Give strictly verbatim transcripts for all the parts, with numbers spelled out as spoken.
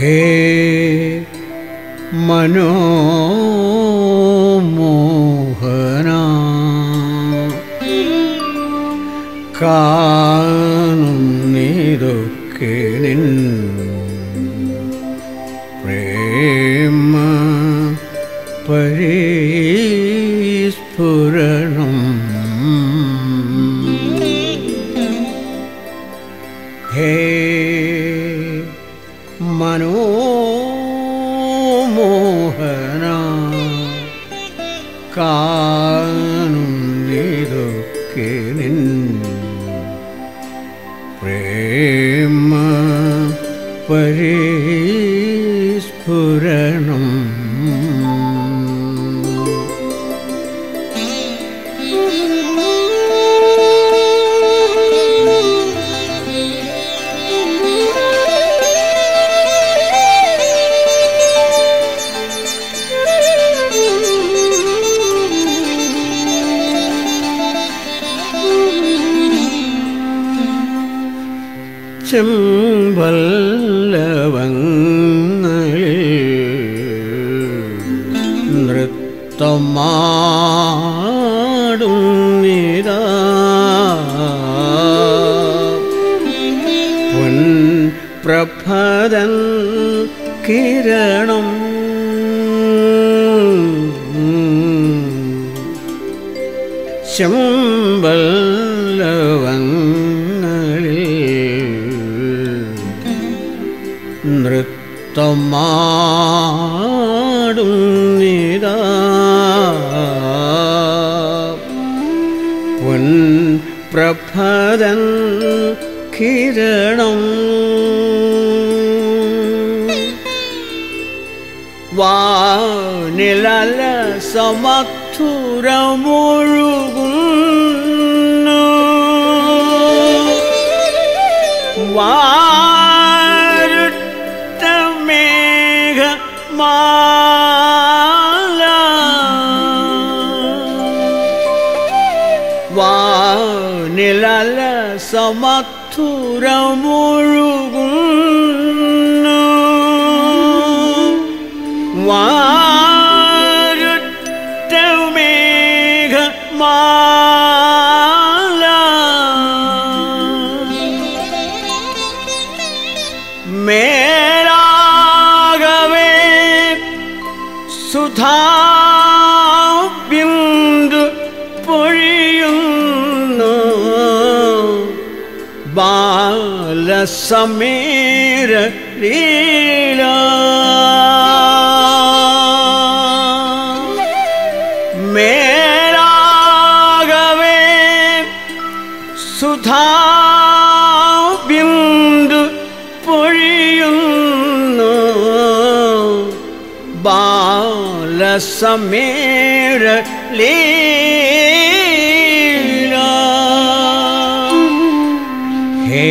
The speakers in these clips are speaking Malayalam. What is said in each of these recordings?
ഹേ മനോമോഹന കാണുന്നിതൊക്കെ നിൻ പ്രേമ പരിസ്ഫുരണം. ഹേ മനോമോഹന കാണുന്നിതൊക്കെ നിൻ പ്രേമ പരിസ്ഫുരണം. ചെമ്പല്ലവങ്ങളിൽ നൃത്തമാടുന്നിതാ പൊൻപ്രഭതൻ കിരണം. ചെമ്പല്ലവങ്ങളിൽ നൃത്തമാടുന്നിതാ പൊൻപ്രഭതൻ കിരണം. വാനിലല സമധുരമൊഴുകുന്നു വാരുട്ട മേഘമാല. വാനിലല സമധുരമൊഴുകുന്നു വാരുട്ട മേഘമാല. മേരാഗവേ സുധാബിന്ദു പൊഴിയുന്നു ബാലസമീര ലീല. മേരാഗവേ സുധാബിന്ദു പൊഴിയുന്നു ബാലസമീര ലീല. ഹേ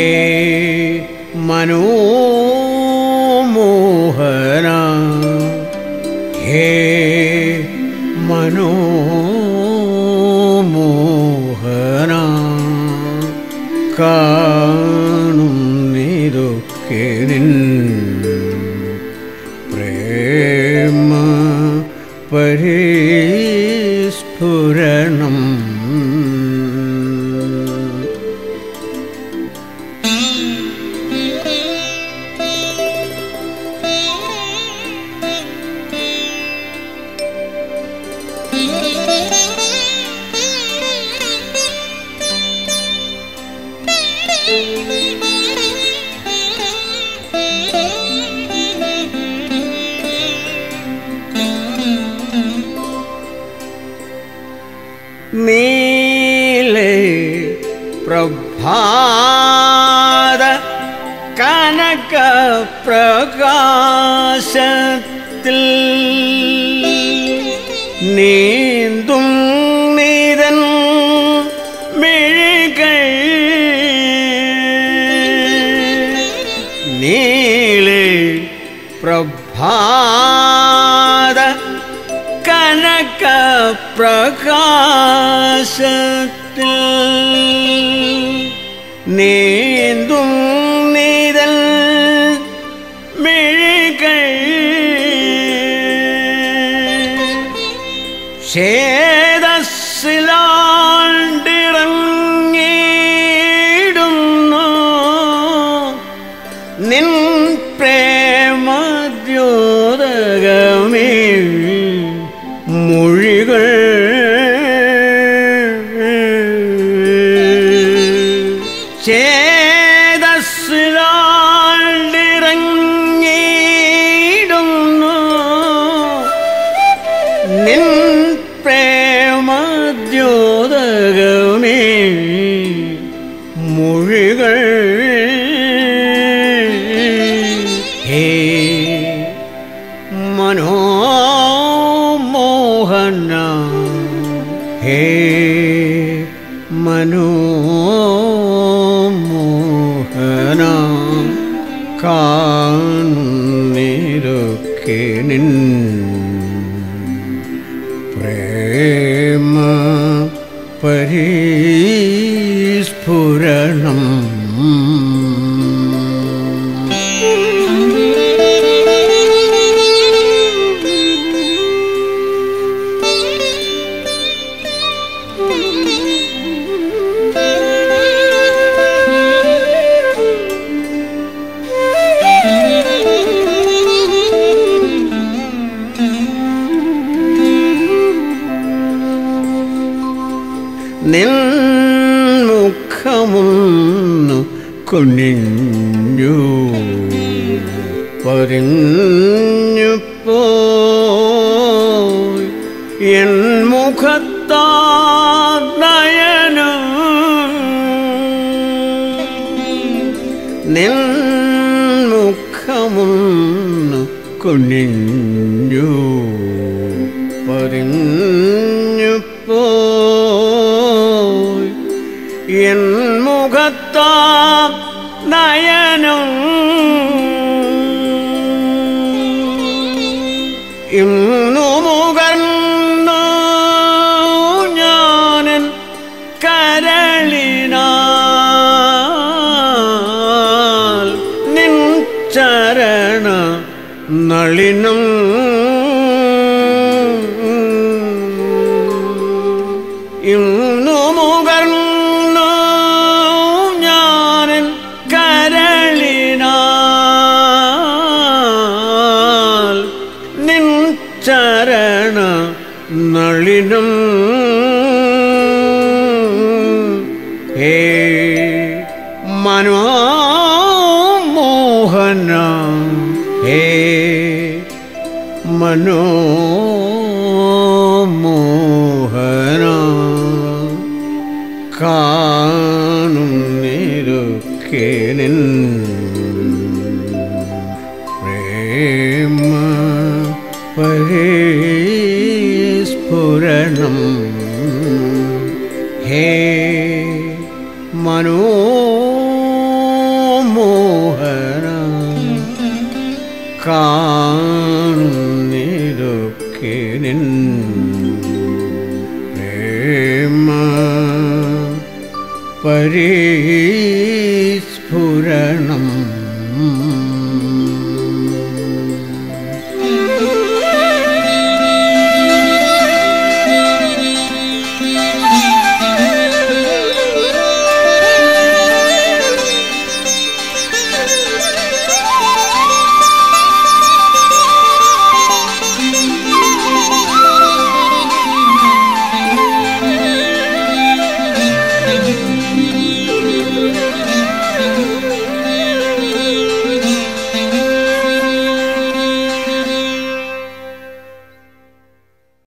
മനോമോഹന ഹേ മനോമോഹന കാണുന്നിതൊക്കെ നിൻ പ്രേമ പരിസ്ഫുരണം. നീലേ പ്രഭാത കനക പ്രകാശത്തിൽ നീന്തും നീതൻ മിഴികൾ നീലേ പ്രഭാത കനക പ്രകാശത്തിൽ നീന്തും നീതൽ മിഴി ചേതസ്സിലാണ്ടിറങ്ങിയിടുന്നു നിൻ പ്രേമദ്യോതകമേ മൊഴികൾ ഹേ മനോമോഹന ഹേ മനോമോഹന കാണുന്നിരൊക്കെ നിൻ പ്രേമ പരിസ്ഫുരണം നിൻ മുഖമൊന്നു കുനിഞ്ഞു പറിഞ്ഞു പോയി എൻ മുഖത്താ നയനം നിൻ മുഖമൊന്നു കുനിഞ്ഞു പറിഞ്ഞു പോയി എൻ മുഖത്താ നയനം ഇന്നു മുകർന്നു ഞാനൻ കരളിനാൽ നിൻ ചരണ നളിനം ഇന്നു മുകർന്നു ഞാനൻ കരളിനാൽ നിൻ ചരണ നളിനം ഹേ മനോമോഹന ഹേ മനോമോഹന കാണുന്നിരൊക്കെ നിൻ പ്രേമ പരിസ്ഫുരണം ഹേ മനോമോഹന കാണുന്നിരൊക്കെ നിൻ പ്രേമ പരിസ്ഫുരണം